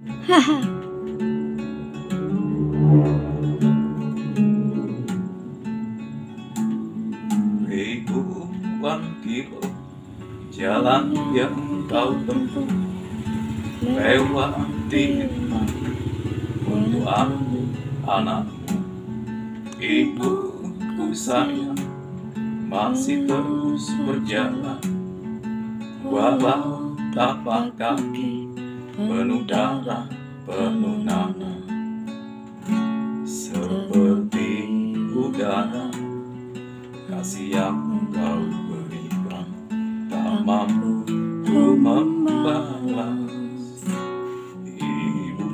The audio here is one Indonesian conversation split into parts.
Haha. Ribuan kilo jalan yang kau tempuh lewati untuk aku, anakmu. Ibuku sayang masih terus berjalan, walau tapak kaki penuh darah, penuh nanah. Seperti udara, kasih yang kau berikan tak mampu ku membalas. Ibu,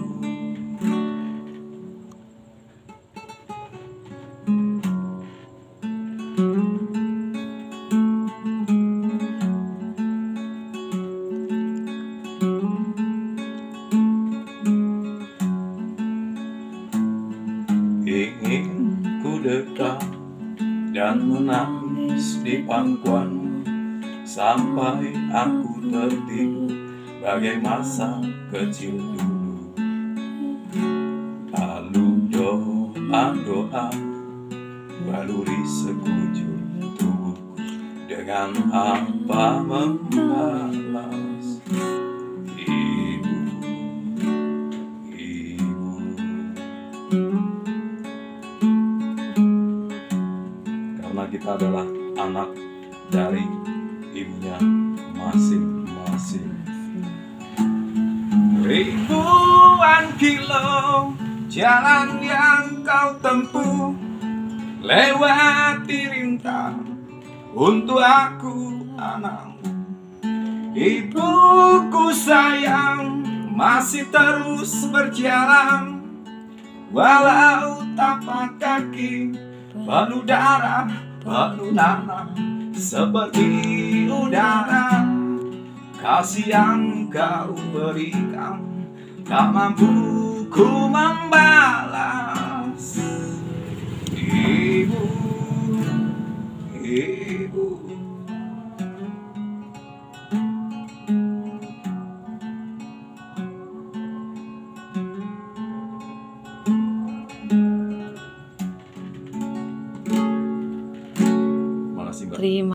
ingin ku dekat dan menangis di pangkuanmu sampai aku tertidur bagai masa kecil dulu. Lalu doa-doa baluri sekujur tubuhku, dengan apa membalas. Ibu, ibu, karena kita adalah anak dari ibunya masing-masing. Ribuan kilo jalan yang kau tempuh lewati rintang untuk aku, anakmu. Ibuku sayang masih terus berjalan, walau tapak kaki penuh darah, penuh nanah. Seperti udara, kasih yang kau berikan tak mampu ku membalas. Ibu, ibu, makasih Mbak. Terima